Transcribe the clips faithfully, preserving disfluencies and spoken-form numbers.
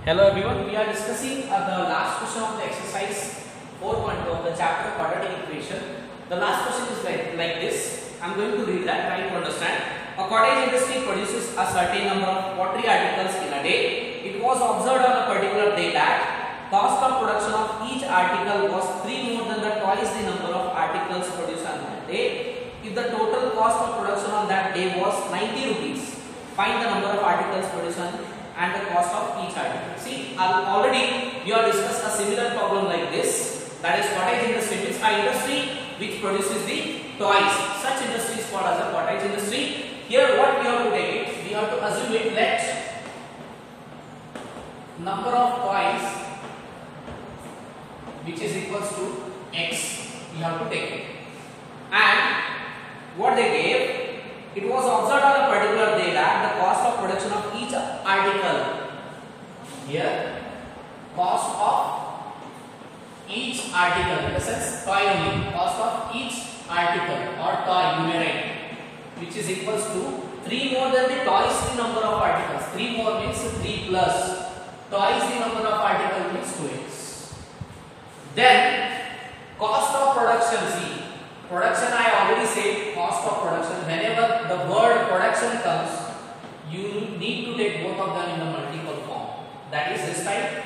Hello everyone, we are discussing uh, the last question of the exercise four point two of the chapter quadratic equation. The last question is like, like this. I am going to read that, trying to understand. A cottage industry produces a certain number of pottery articles in a day. It was observed on a particular day that cost of production of each article was three more than the twice the number of articles produced on that day. If the total cost of production on that day was ninety rupees, find the number of articles produced on and the cost of each article. See, already we have discussed a similar problem like this. That is cottage industry means an industry which produces the toys. Such industry is called as a cottage industry. Here what we have to take it, we have to assume it, let number of toys which is equals to X, we have to take it. And what they gave, it was observed on a particular day that the cost of production of each article, here cost of each article, in the sense toy only, cost of each article or toy numerate, which is equals to three more than the twice the number of articles. three more means three plus twice the number of articles means two x. Then cost of production, see, production I already said, cost of production, whenever the word production comes, you need to take both of them in the multiple form. That is this type,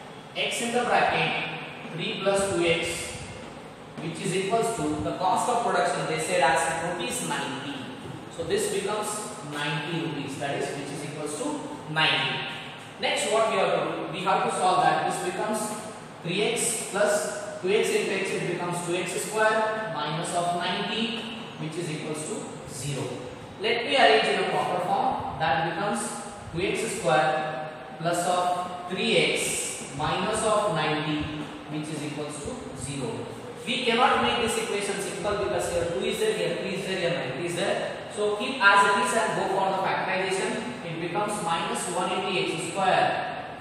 x in the bracket, three plus two x, which is equals to the cost of production, they said as rupees ninety. So this becomes ninety rupees, that is which is equals to ninety. Next what we have to do, we have to solve that. This becomes three x plus two x into x, it becomes two x square minus of ninety, which is equals to zero. Let me arrange in a proper form. That becomes two x square plus of three x minus of ninety, which is equals to zero. We cannot make this equation simple because here two is there, here three is there, here ninety is there. So keep as it is and go for the factorization. It becomes minus one hundred eighty x square.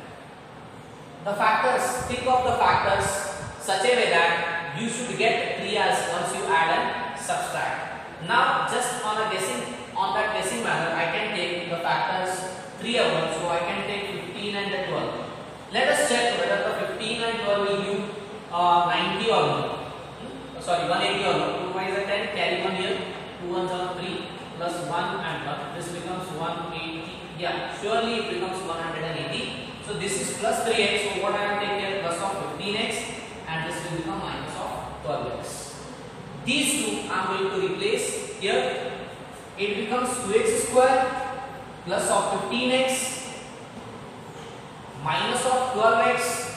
The factors, think of the factors such a way that you should get three as once you add and subtract. Now just on a guessing, on that guessing manner, I can take the factors three of them, so I can take fifteen and the twelve. Let us check whether the fifteen and twelve will give uh, ninety or no. Hmm? Sorry, one eighty or no. two y is a ten, carry one here, two ones are three, plus one and one. This becomes one eighty. Yeah, surely it becomes one hundred eighty. So this is plus three x, so what I am taking here, plus of fifteen x, and this will become minus of twelve x. These two I am going to replace here. It becomes two x square plus of fifteen x minus of twelve x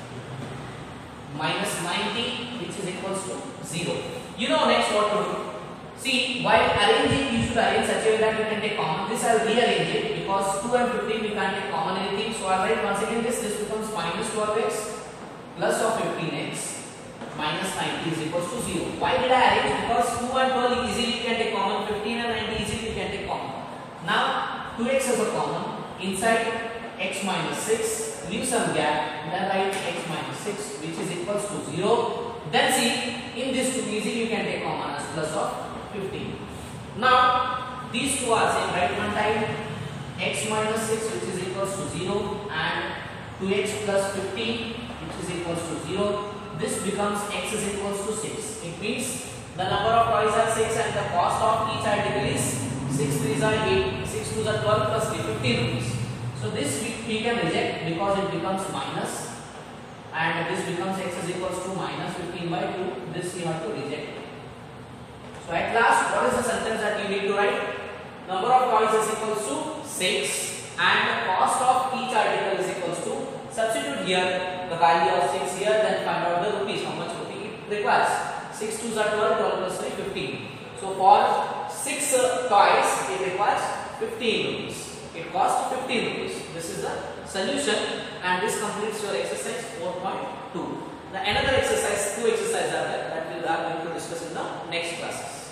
minus ninety, which is equals to zero. You know next what to do. See, while arranging, you should arrange such a way that you can take common. This I will rearrange it because two and fifteen we can't take common anything. So I will write once again this. This becomes minus twelve x plus of fifteen x minus ninety is equals to zero. Why did I arrange? Because two and twelve easily can take common, fifteen and ninety easily can take common. Now two x is a common, inside x minus six, leave some gap, then write x minus six, which is equals to zero. Then see, in this two easily you can take common as plus of fifteen. Now these two are same, right? One time x minus six, which is equals to zero, and two x plus fifteen, which is equals to zero. This becomes x is equals to six. It means the number of toys are six and the cost of each article is six threes are eight, six twos are twelve plus three, fifteen rupees. So this we, we can reject because it becomes minus, and this becomes x is equals to minus fifteen by two. This we have to reject. So at last, what is the sentence that you need to write? Number of toys is equals to six and the cost of each article is equals to, substitute here the value of six here, then find out the rupees, how much rupee it requires. six twos are twelve, twelve plus three, fifteen. So for six uh, toys, it requires fifteen rupees. It costs fifteen rupees. This is the solution, and this completes your exercise four point two. The another exercise, two exercises are there that we are going to discuss in the next classes.